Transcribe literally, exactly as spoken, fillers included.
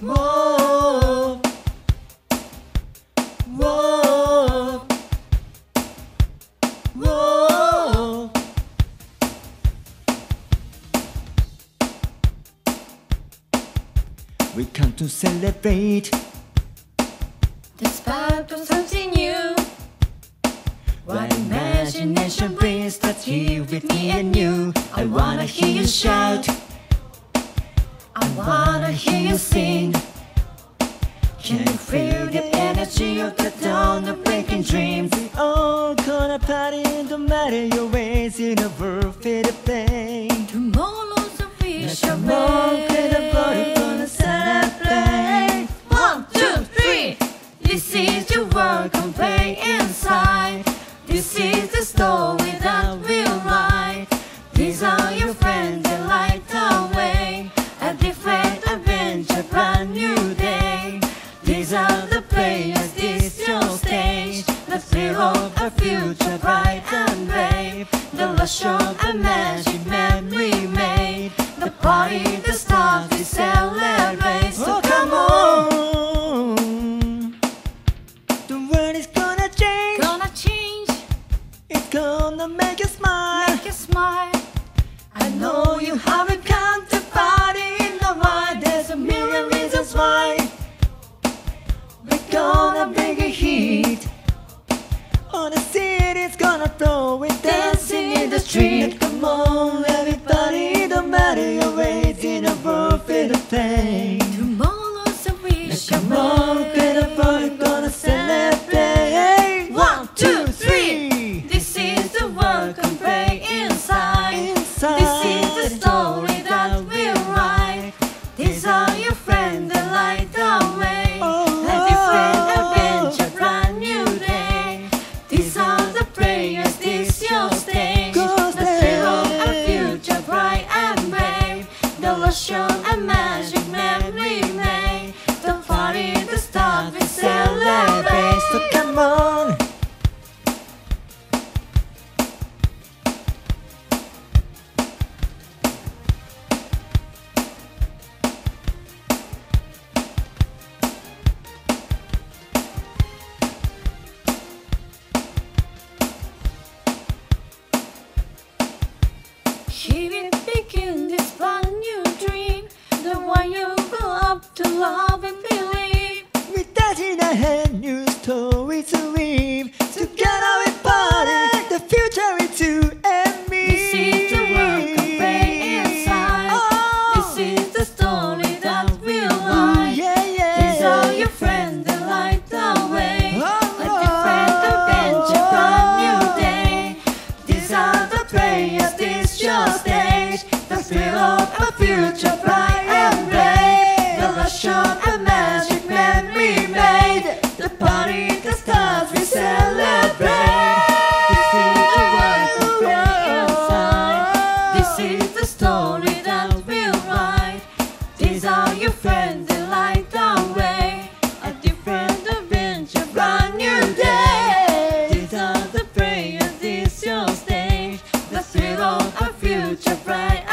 Whoa, whoa, whoa. We come to celebrate the spark of something new. what imagination brings. That's here with me and you. I wanna hear you shout, I wanna hear you sing. can you feel the energy of the dawn of breaking dreams? We all gonna party, no matter your ways, in a world fit to play. Tomorrow's a official Come on, get a body, day. gonna celebrate. One, two, three. This is your world, come play inside. This is the story that we'll write. These are your friends that light the way. A different adventure, brand new day. These are the players, this is your stage. The thrill of a future bright and brave. The rush of a magic memory made. The party, the stars, we celebrate. So Oh, come come on, on. The world is gonna change. gonna change, It's gonna make you smile. make you smile. I know you haven't come to party in the wild. There's a million reasons why. We're gonna bring a heat. On the city's gonna throw it, dancing in the street. Come on, everybody, no matter your ways, in a world fit to play. Tomorrow's a wish Come on, get a party, gonna celebrate. One, two, three. This is the world, come play inside. Inside. This is the story that we'll write. These are your friends that light the way. Oh. A different adventure, brand new day. These are the prayers, this your stage. Go The thrill of a stage. future bright and brave. The rush of a magic memory made. The party, the stars, we celebrate. So come on. Here we begin this brand new dream. The one you grow up to love and believe. With that in our hand, new stories to weave. Together we party, the future is you and me. This is the world, come play inside. Oh. This is the story that we'll write. Yeah, yeah. These are your friends that light the way. Oh. A different adventure, brand new day. These are the players, this your stage. The thrill of a future bright and brave. The rush of a magic memory made. The party, the stars, we celebrate. This is the world, come play inside. This is the story that we'll write. These are your friends that light the way. A different adventure, brand new day. These are the prayers, this your stage. The thrill of a future bright